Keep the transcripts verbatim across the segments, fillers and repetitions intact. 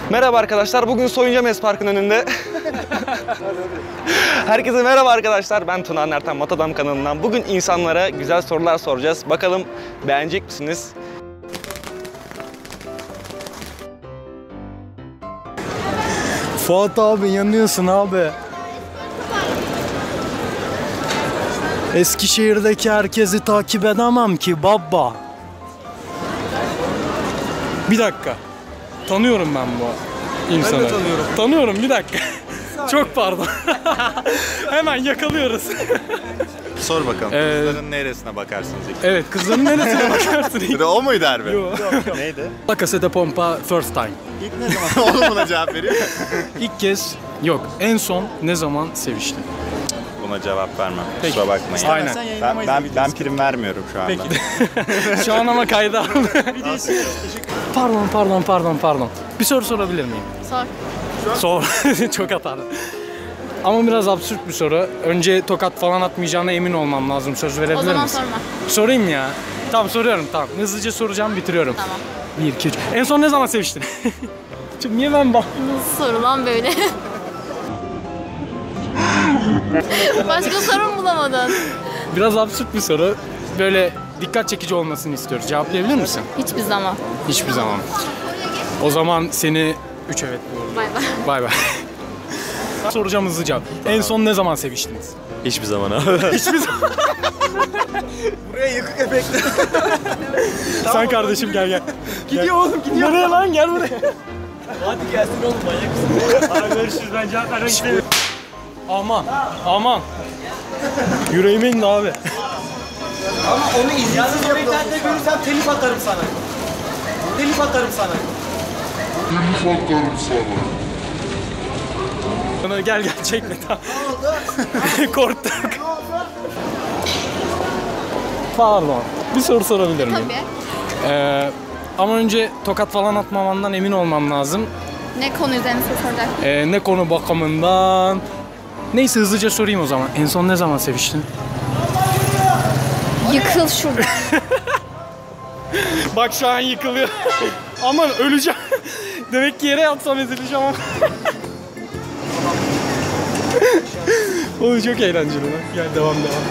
Merhaba arkadaşlar, bugün Soyuncames Park'ın önünde. Herkese merhaba arkadaşlar, ben Tuna Ertan Matadam kanalından. Bugün insanlara güzel sorular soracağız. Bakalım beğenecek misiniz? Fuat abi yanıyorsun abi. Eskişehir'deki herkesi takip edemem ki baba. Bir dakika. Tanıyorum ben bu insanı. Ben de tanıyorum. Tanıyorum bir dakika. Çok pardon. Hemen yakalıyoruz. Sor bakalım. Ee, Kızların neresine bakarsınız ilk? Evet, kızların neresine bakarsın ilk? O muydu harbi? Yok. Neydi? La Casa de Pompa first time. İlk ne zaman? Oğlum buna cevap veriyor. İlk kez yok. En son ne zaman seviştin? Buna cevap vermem. Peki. Kusura bakmayın. Aynen. Ben, ben, ben prim vermiyorum şu anda. Peki. Şu an ama kayda aldım. Pardon, pardon, pardon, pardon. Bir soru sorabilir miyim? Sor. Sor. Çok atarlı. Ama biraz absürt bir soru. Önce tokat falan atmayacağına emin olmam lazım. Söz verebilir misin? O zaman sorma. Sorayım ya. Tamam soruyorum tamam. Hızlıca soracağım bitiriyorum. Tamam. Bir, iki, üç. En son ne zaman seviştin? Çünkü niye ben bak? Nasıl soru lan böyle? Başka soru mu bulamadın? Biraz absürt bir soru. Böyle dikkat çekici olmasını istiyoruz. Cevaplayabilir misin? Hiçbir zaman. Hiçbir zaman. O zaman seni üç evet doğru. Bay bay. Bay bay. Soracağım hızlıca. En son ne zaman seviştiniz? Hiçbir zaman abi. Hiçbir zaman. Buraya yıkık efekti. Sen kardeşim gel gel. Gidiyor oğlum gidiyor. Nereye lan gel buraya. Hadi gelsin oğlum manyak mısın? Abi görüşürüz ben cevap vermek istemiyorum. Aman aman. Yüreğime indi abi. Ama onu izinsiz yapıyor. İnternette görürsem telif atarım sana. Telif atarım sana. Telif atarım sana. Gel gel çekme tamam. Korktuk. Pardon. Bir soru sorabilir miyim? Tabii. Ee, ama önce tokat falan atmamandan emin olmam lazım. Ne konu üzerine soru soracak? Ee, ne konu bakımından? Neyse hızlıca sorayım o zaman. En son ne zaman seviştin? Yıkıl şuradan. Bak şu an yıkılıyor. Aman öleceğim. Demek ki yere yatsam ezileceğim ama. Oğlum çok eğlenceli lan. Gel devam devam.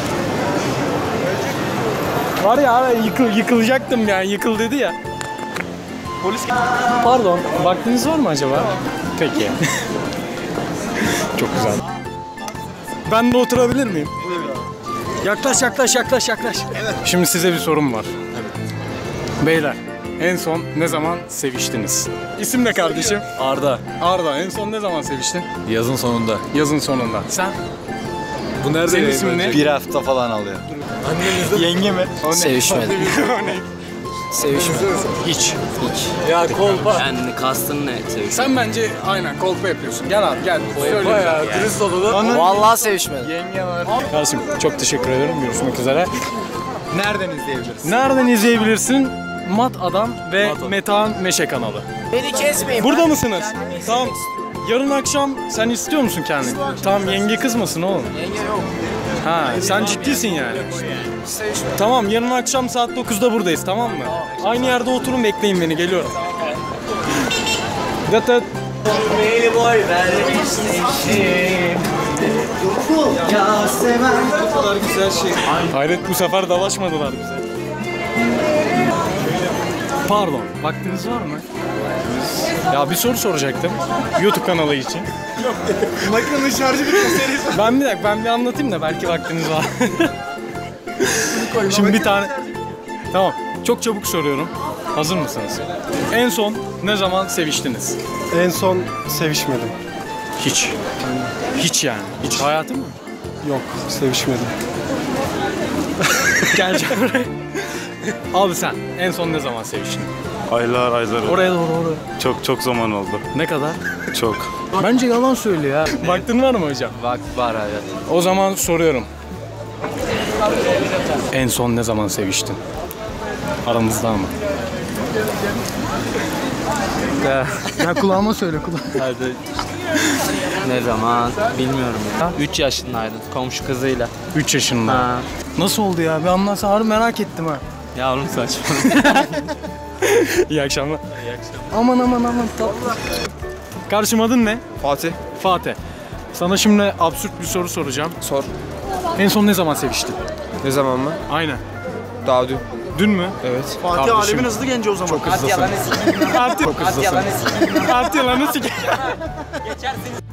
Var ya abi yıkıl, yıkılacaktım yani yıkıl dedi ya. Polis Pardon, vaktiniz var mı acaba? Peki. Çok güzel. Ben de oturabilir miyim? Yaklaş yaklaş yaklaş yaklaş. Evet. Şimdi size bir sorum var. Evet. Beyler, en son ne zaman seviştiniz? İsim ne kardeşim? Arda. Arda, en son ne zaman seviştin? Yazın sonunda. Yazın sonunda. Sen? Bu nerede? Senin ismin ne? Bir hafta falan alıyor. Yenge mi? Sevişmedim. Sevişmedim. Hiç. Hiç. Ya kolpa. Yani kastın ne sevişmedim? Sen bence aynen kolpa yapıyorsun. Gel abi gel. Söyle Bayağı biraz. dürüst olalım. Vallahi sevişmedim. Yenge var. Kardeşim çok teşekkür ederim. Görüşmek üzere. Nereden izleyebiliriz? Nereden izleyebilirsin? Mat Adam ve Metehan Meşe kanalı. Beni kesmeyin. Burada mısınız? Tamam. Yarın akşam sen istiyor musun kendini? Tamam yenge kızmasın oğlum. Yenge yok. Ha sen ciddisin yani. Sevişmedim. Tamam yarın akşam saat dokuzda buradayız tamam mı? Aynı yerde oturun bekleyin beni geliyorum. Dıt dıt. Beni boy vermişsin. Ya seven. Bu kadar güzel şey. Hayret bu sefer dalaşmadılar bize. Pardon, vaktiniz var mı? Ya bir soru soracaktım YouTube kanalı için. Makinenin şarjı bitmiş serisi. Ben bir dakika ben bir anlatayım da belki vaktiniz var. Şimdi bir tane. Tamam, çok çabuk soruyorum. Hazır mısınız? En son ne zaman seviştiniz? En son sevişmedim. Hiç. Hiç yani. Hiç hayatım mı? Yok, sevişmedim. Geleceğim buraya. Abi sen en son ne zaman seviştin? Aylar aylar oldu. Oraya doğru oraya. Çok çok zaman oldu. Ne kadar? Çok. Bence yalan söylüyor ya. Vaktin var mı hocam? Bak var evet. O zaman soruyorum. En son ne zaman seviştin? Aramızda mı? Ya, ya kulağıma söyle kulağıma. Hadi. Ne zaman bilmiyorum ya. üç yaşındaydım komşu kızıyla. üç yaşında. Ha. Nasıl oldu ya? Bir anlatsa harbi merak ettim ha. Yavrum saçma. İyi akşamlar. Aman aman aman tatlı. Kardeşim adın ne? Fatih. Fatih. Sana şimdi absürt bir soru soracağım. Sor. En son ne zaman seviştin? Ne zaman mı? Aynen. Daha dün. Dün mü? Evet. Fatih Kardeşim. alemin hızlı genci o zaman. Çok hızlısın. At yalanı sikeyim. At yalanı sikeyim. At yalanı sikeyim.